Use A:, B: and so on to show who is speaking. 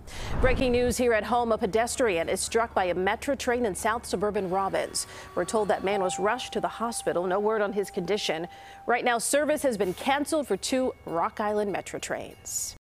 A: Breaking news here at home, a pedestrian is struck by a Metra train in south suburban Robbins. We're told that man was rushed to the hospital. No word on his condition. Right now, service has been canceled for 2 Rock Island Metra trains.